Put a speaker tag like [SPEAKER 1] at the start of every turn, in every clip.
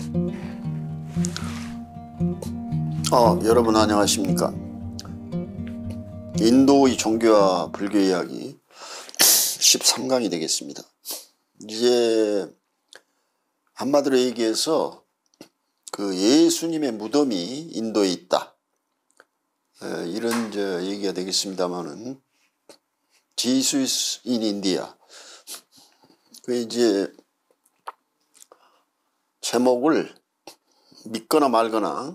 [SPEAKER 1] 여러분 안녕하십니까? 인도의 종교와 불교 이야기 13강이 되겠습니다. 이제 한마디로 얘기해서 그 예수님의 무덤이 인도에 있다, 이런 얘기가 되겠습니다만은 Jesus in India, 그 이제 제목을 믿거나 말거나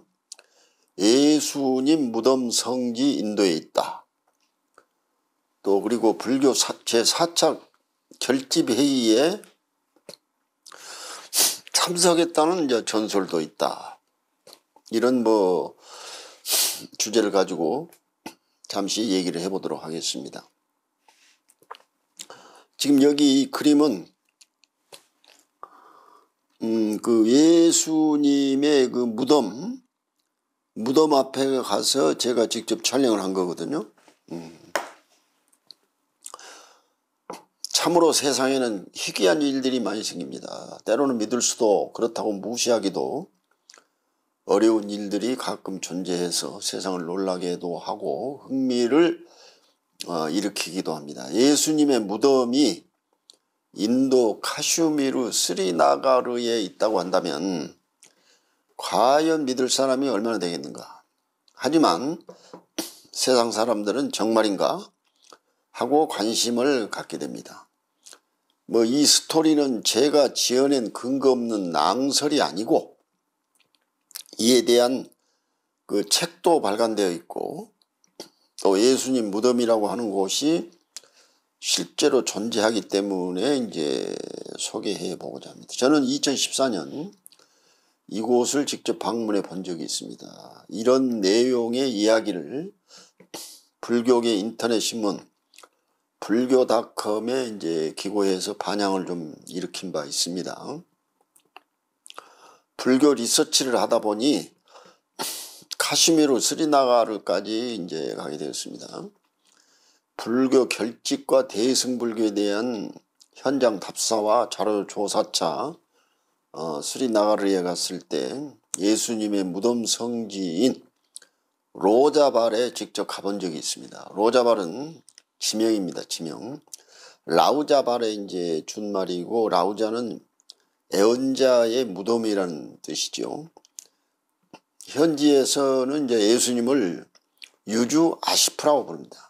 [SPEAKER 1] 예수님 무덤 성지 인도에 있다. 또 그리고 불교 제4차 결집회의에 참석했다는 이제 전설도 있다. 이런 주제를 가지고 잠시 얘기를 해보도록 하겠습니다. 지금 여기 이 그림은 그 예수님의 그 무덤 앞에 가서 제가 직접 촬영을 한 거거든요. 참으로 세상에는 희귀한 일들이 많이 생깁니다. 때로는 믿을 수도, 그렇다고 무시하기도 어려운 일들이 가끔 존재해서 세상을 놀라게도 하고 흥미를 일으키기도 합니다. 예수님의 무덤이 인도 카슈미르 스리나가르에 있다고 한다면 과연 믿을 사람이 얼마나 되겠는가. 하지만 세상 사람들은 정말인가 하고 관심을 갖게 됩니다. 이 스토리는 제가 지어낸 근거 없는 낭설이 아니고 이에 대한 그 책도 발간되어 있고 또 예수님 무덤이라고 하는 곳이 실제로 존재하기 때문에 이제 소개해 보고자 합니다. 저는 2014년 이곳을 직접 방문해 본 적이 있습니다. 이런 내용의 이야기를 불교계 인터넷 신문 불교닷컴에 이제 기고해서 반향을 좀 일으킨 바 있습니다. 불교 리서치를 하다 보니 카슈미르 스리나가르까지 이제 가게 되었습니다. 불교 결집과 대승불교에 대한 현장 답사와 자료 조사차 스리나가르에 갔을 때 예수님의 무덤 성지인 로자발에 직접 가본 적이 있습니다. 로자발은 지명입니다. 지명. 라우자발의 이제 준말이고 라우자는 애언자의 무덤이라는 뜻이죠. 현지에서는 이제 예수님을 유주 아시프라고 부릅니다.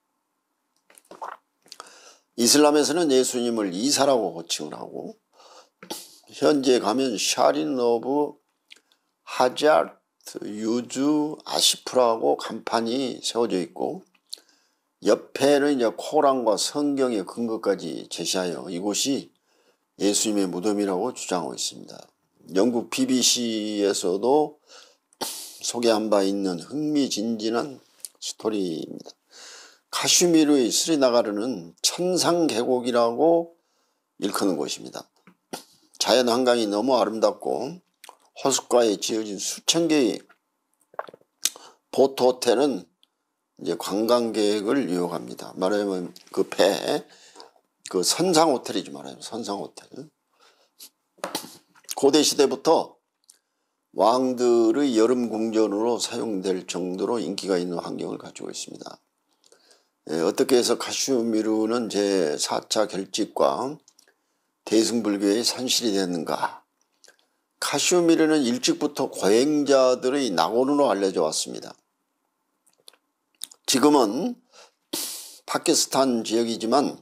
[SPEAKER 1] 이슬람에서는 예수님을 이사라고 호칭을 하고 현지에 가면 샤린 오브 하자트 유주 아시프라고 간판이 세워져 있고 옆에는 이제 코란과 성경의 근거까지 제시하여 이곳이 예수님의 무덤이라고 주장하고 있습니다. 영국 BBC에서도 소개한 바 있는 흥미진진한 스토리입니다. 카슈미르의 스리나가르는 천상계곡이라고 일컫는 곳입니다. 자연환경이 너무 아름답고 호숫가에 지어진 수천 개의 보트호텔은 이제 관광객을 유혹합니다. 말하자면 그 선상호텔이지 말하자면 선상호텔. 고대 시대부터 왕들의 여름 궁전으로 사용될 정도로 인기가 있는 환경을 가지고 있습니다. 어떻게 해서 카슈미르는 제4차 결집과 대승불교의 산실이 됐는가. 카슈미르는 일찍부터 고행자들의 낙원으로 알려져 왔습니다. 지금은 파키스탄 지역이지만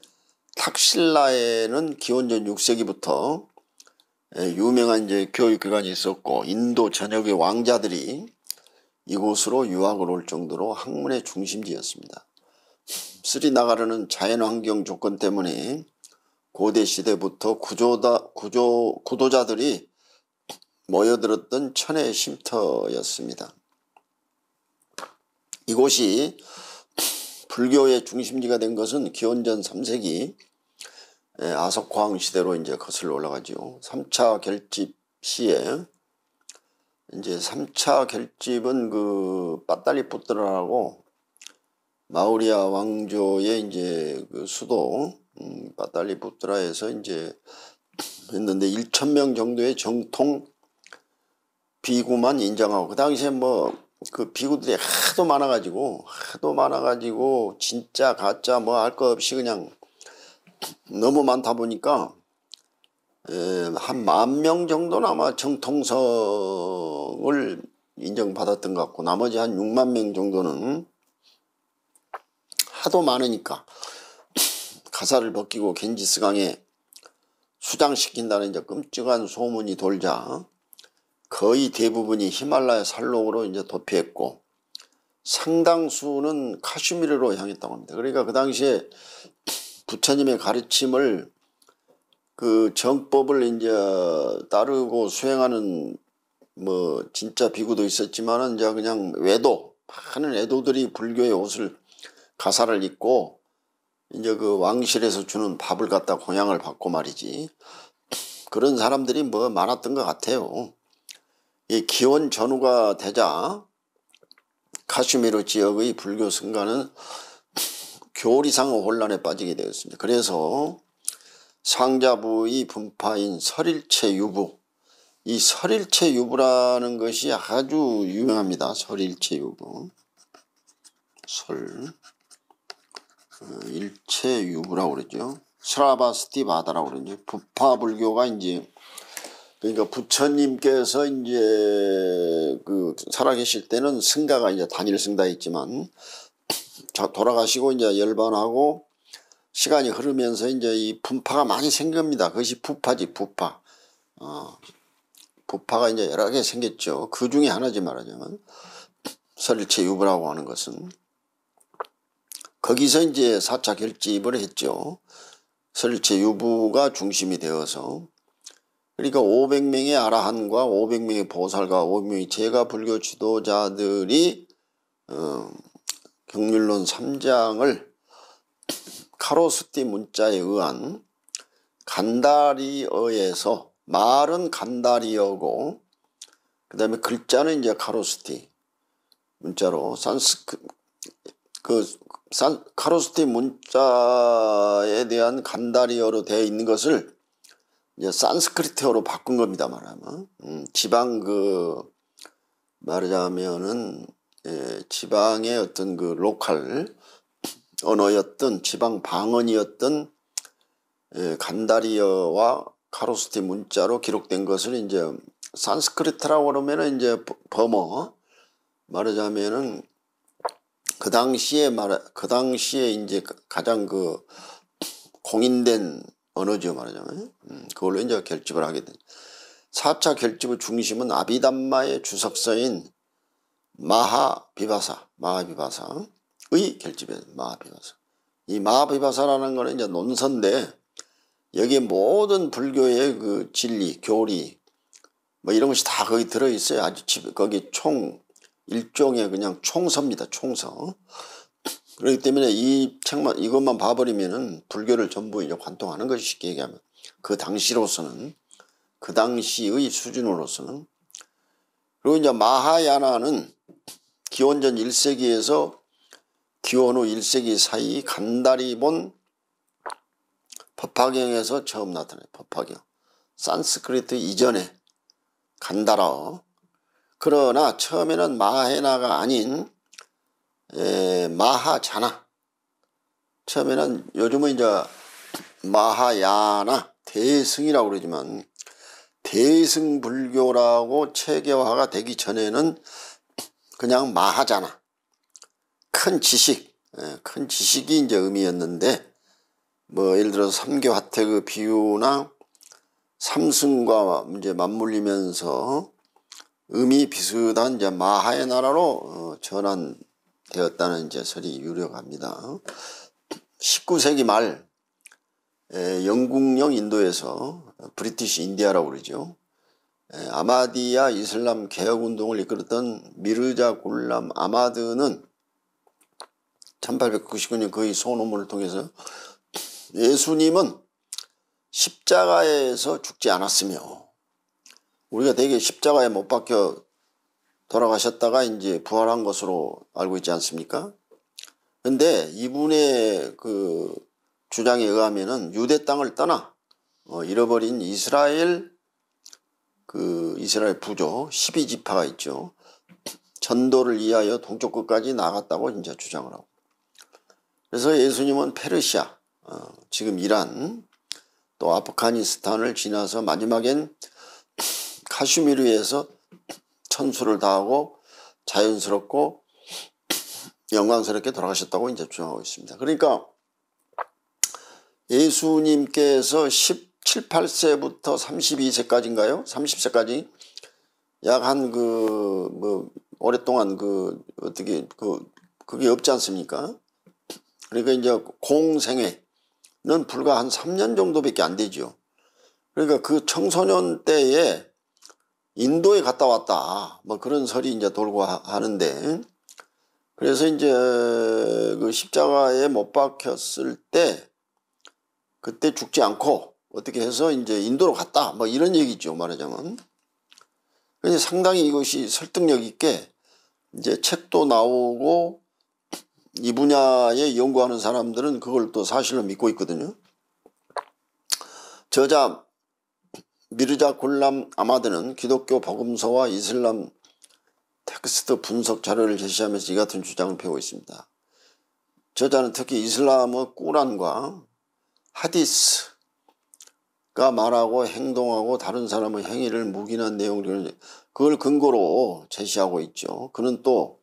[SPEAKER 1] 탁실라에는 기원전 6세기부터 유명한 이제 교육기관이 있었고 인도 전역의 왕자들이 이곳으로 유학을 올 정도로 학문의 중심지였습니다. 스리나가르는 자연환경 조건 때문에 고대 시대부터 구도자들이 모여들었던 천혜의 쉼터였습니다. 이곳이 불교의 중심지가 된 것은 기원전 3세기 아석황 시대로 이제 거슬러 올라가죠. 3차 결집 시에 이제 3차 결집은 그 빠탈리푸트라라고 마우리아 왕조의 이제 그 수도 빠탈리푸트라에서 이제 했는데 1,000명 정도의 정통 비구만 인정하고 그 당시에 뭐 그 비구들이 하도 많아가지고 진짜 가짜 뭐 할 거 없이 그냥 너무 많다 보니까 한 10,000명 정도는 아마 정통성을 인정받았던 것 같고 나머지 한 6만 명 정도는 하도 많으니까 가사를 벗기고 겐지스강에 수장시킨다는 이제 끔찍한 소문이 돌자 거의 대부분이 히말라야 산록으로 이제 도피했고 상당수는 카슈미르로 향했다고 합니다. 그러니까 그 당시에 부처님의 가르침을 그 정법을 이제 따르고 수행하는 뭐 진짜 비구도 있었지만은 이제 그냥 많은 외도들이 불교의 옷을 가사를 입고 이제 그 왕실에서 주는 밥을 갖다 공양을 받고 말이지. 그런 사람들이 뭐 많았던 것 같아요. 이 기원 전후가 되자 카슈미르 지역의 불교 성가는 교리상의 혼란에 빠지게 되었습니다. 그래서 상자부의 분파인 설일체 유부, 이 설일체 유부라는 것이 아주 유명합니다. 설일체 유부, 일체 유부라고 그러죠. 스라바스티 바다라고 그러죠. 부파 불교가 이제 그러니까 부처님께서 이제 그 살아계실 때는 승가가 이제 단일 승다했지만 돌아가시고 이제 열반하고 시간이 흐르면서 이제 이 분파가 많이 생깁니다. 그것이 부파지, 부파. 부파가 이제 여러 개 생겼죠. 그 중에 하나지 말하자면 설일체 유부라고 하는 것은 거기서 이제 4차 결집을 했죠. 설일체 유부가 중심이 되어서 그러니까 500명의 아라한과 500명의 보살과 500명의 제가 불교 지도자들이 경륜론 3장을 카로스티 문자에 의한 간다리어에서 말은 간다리어고 그 다음에 글자는 이제 카로스티 문자로 카로스티 문자에 대한 간다리어로 되어 있는 것을 이제 산스크리트어로 바꾼 겁니다. 말하면 지방 말하자면은 지방의 어떤 그 로컬 언어였던 지방 방언이었던 간다리어와 카로스티 문자로 기록된 것을 이제 산스크리트라고 그러면은 이제 버머 말하자면은 그 당시에 이제 가장 그 공인된 언어죠 말하자면 그걸로 이제 결집을 하게 된 4차 결집의 중심은 아비담마의 주석서인 마하비바사의 결집이에요. 마하비바사. 이 마하비바사라는 거는 이제 논서인데 여기에 모든 불교의 그 진리, 교리 뭐 이런 것이 다 거기 들어있어요. 아주 거기 일종의 그냥 총서입니다. 총서. 그렇기 때문에 이 책만 이것만 봐버리면은 불교를 전부 이제 관통하는 것이 쉽게 얘기하면 그 당시로서는 그 당시의 수준으로서는 그리고 이제 마하야나는 기원전 1세기에서 기원 후 1세기 사이 간다리본 법화경에서 처음 나타나요. 법화경. 산스크리트 이전에 간다라어. 그러나 처음에는 마하야나가 아닌 마하자나. 처음에는 요즘은 이제 마하야나 대승이라고 그러지만 대승불교라고 체계화가 되기 전에는 그냥 마하자나 큰 지식이 이제 의미였는데 뭐 예를 들어서 삼교화택의 비유나 삼승과 이제 맞물리면서 의미 비슷한 이제 마하의 나라로 전환되었다는 이제 설이 유력합니다. 19세기 말 영국령 인도에서 브리티시 인디아라고 그러죠. 아마디야 이슬람 개혁운동을 이끌었던 미르자 굴람 아마드는 1899년 그의 소논문을 통해서 예수님은 십자가에서 죽지 않았으며 우리가 되게 십자가에 못 박혀 돌아가셨다가 이제 부활한 것으로 알고 있지 않습니까? 근데 이분의 그 주장에 의하면은 유대 땅을 떠나 잃어버린 이스라엘 그 이스라엘 부족 12지파가 있죠. 전도를 위하여 동쪽 끝까지 나갔다고 이제 주장을 하고. 그래서 예수님은 페르시아, 지금 이란, 또 아프가니스탄을 지나서 마지막엔 카슈미르에서 천수를 다하고 자연스럽고 영광스럽게 돌아가셨다고 이제 주장하고 있습니다. 그러니까 예수님께서 17, 8세부터 32세까지인가요? 30세까지 약 한 오랫동안 어떻게 그게 없지 않습니까? 그러니까 이제 공생애는 불과 한 3년 정도밖에 안 되죠. 그러니까 그 청소년 때에 인도에 갔다 왔다. 뭐 그런 설이 이제 돌고 하는데, 그래서 이제 그 십자가에 못 박혔을 때 그때 죽지 않고 어떻게 해서 이제 인도로 갔다. 뭐 이런 얘기죠, 말하자면. 그래서 상당히 이것이 설득력 있게 이제 책도 나오고 이 분야에 연구하는 사람들은 그걸 또 사실로 믿고 있거든요. 저자 미르자 굴람 아마드는 기독교 복음서와 이슬람 텍스트 분석 자료를 제시하면서 이 같은 주장을 펴고 있습니다. 저자는 특히 이슬람의 꾸란과 하디스가 말하고 행동하고 다른 사람의 행위를 묵인한 내용을 그걸 근거로 제시하고 있죠. 그는 또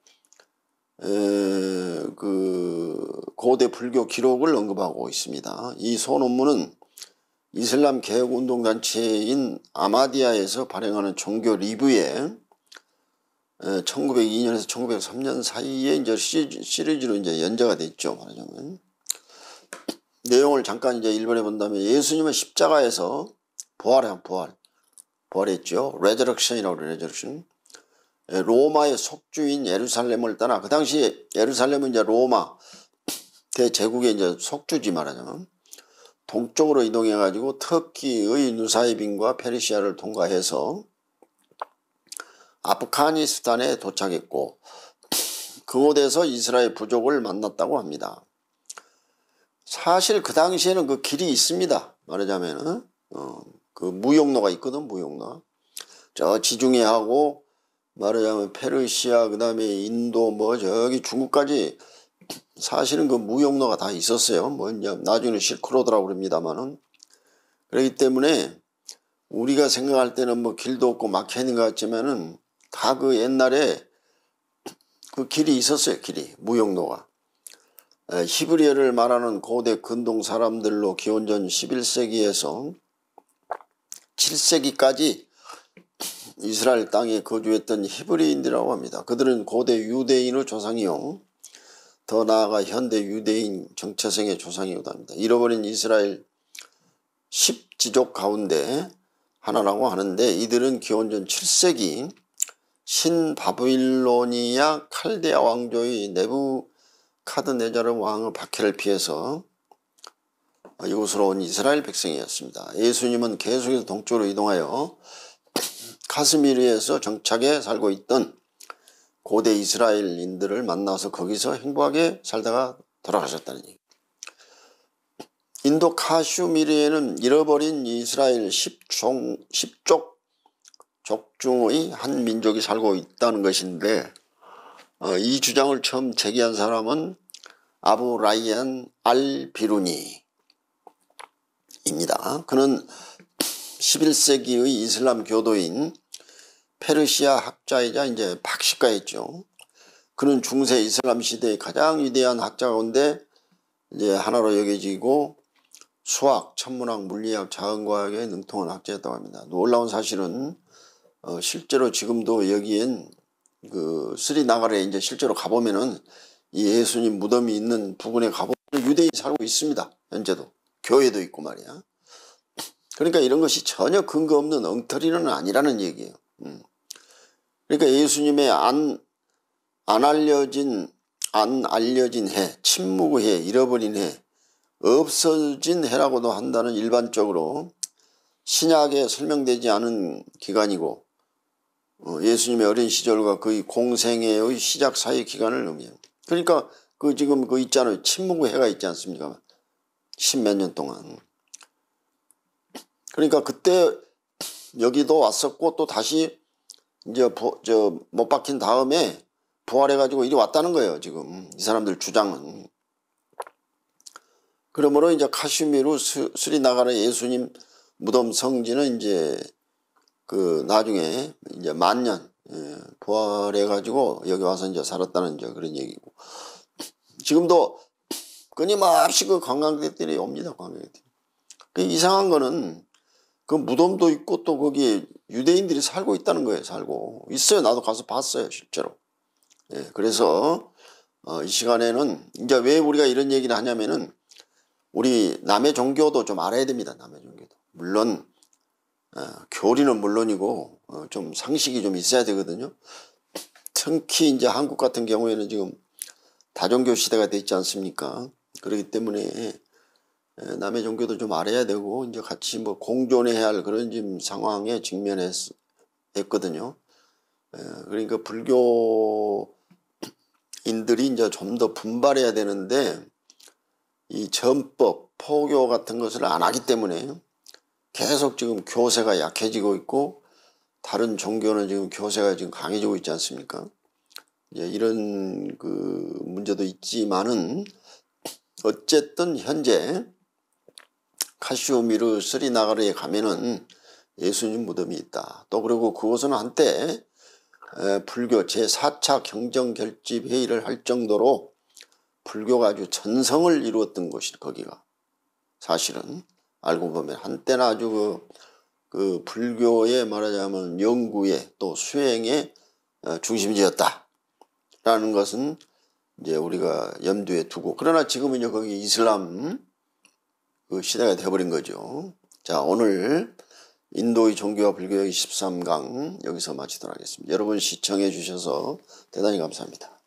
[SPEAKER 1] 그 고대 불교 기록을 언급하고 있습니다. 이 소논문은 이슬람 개혁운동단체인 아마디아에서 발행하는 종교 리뷰에 1902년에서 1903년 사이에 이제 시리즈로 이제 연재가 됐죠. 말하자면. 내용을 잠깐 이제 일본해 본다면 예수님은 십자가에서 부활했죠. 레저렉션이라고 그래요. 레저렉션. 로마의 속주인 예루살렘을 떠나, 그 당시 예루살렘은 이제 로마 대제국의 이제 속주지 말하자면, 동쪽으로 이동해 가지고 터키의 누사이빈과 페르시아를 통과해서 아프가니스탄에 도착했고, 그곳에서 이스라엘 부족을 만났다고 합니다. 사실 그 당시에는 그 길이 있습니다. 말하자면 그 무역로가 있거든. 무역로 저 지중해 하고 말하자면 페르시아, 그 다음에 인도, 뭐 저기 중국까지 사실은 그 무역로가 다 있었어요. 뭐 이제 나중에는 실크로드라고 그럽니다만은. 그렇기 때문에 우리가 생각할 때는 뭐 길도 없고 막혀 있는 것 같지만은 다 그 옛날에 그 길이 있었어요. 길이, 무역로가. 히브리어를 말하는 고대 근동 사람들로 기원전 11세기에서 7세기까지 이스라엘 땅에 거주했던 히브리인이라고 합니다. 그들은 고대 유대인의 조상이요, 더 나아가 현대 유대인 정체성의 조상이기도 합니다. 잃어버린 이스라엘 10지족 가운데 하나라고 하는데, 이들은 기원전 7세기 신바빌로니아 칼데아 왕조의 네부카드네자르 왕의 박해를 피해서 이곳으로 온 이스라엘 백성이었습니다. 예수님은 계속해서 동쪽으로 이동하여 카스미르에서 정착해 살고 있던 고대 이스라엘인들을 만나서 거기서 행복하게 살다가 돌아가셨다는 얘기. 인도 카슈미르에는 잃어버린 이스라엘 10족 족중의 한 민족이 살고 있다는 것인데, 이 주장을 처음 제기한 사람은 아부 라이안 알 비루니입니다. 그는 11세기의 이슬람 교도인 페르시아 학자이자 이제 박식가였죠. 그는 중세 이슬람 시대의 가장 위대한 학자 가운데 이제 하나로 여겨지고 수학, 천문학, 물리학, 자연과학에 능통한 학자였다고 합니다. 놀라운 사실은 실제로 지금도 여기엔 그 스리나가르에 이제 실제로 가보면은 이 예수님 무덤이 있는 부근에 가보면 유대인이 살고 있습니다. 현재도. 교회도 있고 말이야. 그러니까 이런 것이 전혀 근거 없는 엉터리는 아니라는 얘기예요. 그러니까 예수님의 안 알려진 해, 침묵의 해, 잃어버린 해, 없어진 해라고도 한다는 일반적으로 신약에 설명되지 않은 기간이고, 예수님의 어린 시절과 그의 공생애의 시작 사이 기간을 의미해요. 그러니까 그 지금 그 있잖아요. 침묵의 해가 있지 않습니까? 10몇 년 동안. 그러니까 그때 여기도 왔었고 또 다시 이제 못 박힌 다음에 부활해가지고 이리 왔다는 거예요. 지금 이 사람들 주장은. 그러므로 이제 카슈미르 스리나가르 예수님 무덤 성지는 이제 그 나중에 이제 만년 부활해가지고 여기 와서 이제 살았다는 이제 그런 얘기고, 지금도 끊임없이 그 관광객들이 옵니다. 관광객들이. 그 이상한 거는 그 무덤도 있고 또 거기 유대인들이 살고 있다는 거예요. 살고 있어요. 나도 가서 봤어요. 실제로. 그래서 이 시간에는 이제 왜 우리가 이런 얘기를 하냐면은 우리 남의 종교도 좀 알아야 됩니다. 남의 종교도. 물론 교리는 물론이고 좀 상식이 좀 있어야 되거든요. 특히 이제 한국 같은 경우에는 지금 다종교 시대가 됐지 않습니까? 그렇기 때문에 남의 종교도 좀 알아야 되고 이제 같이 뭐 공존해야 할 그런 지금 상황에 직면했거든요. 그러니까 불교인들이 이제 좀 더 분발해야 되는데 이 전법, 포교 같은 것을 안 하기 때문에 계속 지금 교세가 약해지고 있고 다른 종교는 지금 교세가 지금 강해지고 있지 않습니까? 이런 그 문제도 있지만은 어쨌든 현재 카시오미르 스리나가르에 가면은 예수님 무덤이 있다. 또 그리고 그곳은 한때 불교 제4차 경정결집회의를 할 정도로 불교가 아주 전성을 이루었던 곳이 거기가 사실은 알고 보면 한때는 아주 그 불교의 말하자면 연구에 또 수행의 중심지였다라는 것은 이제 우리가 염두에 두고, 그러나 지금은 이제 거기 이슬람 그 시대가 되어버린 거죠. 자, 오늘 인도의 종교와 불교의 13강 여기서 마치도록 하겠습니다. 여러분 시청해 주셔서 대단히 감사합니다.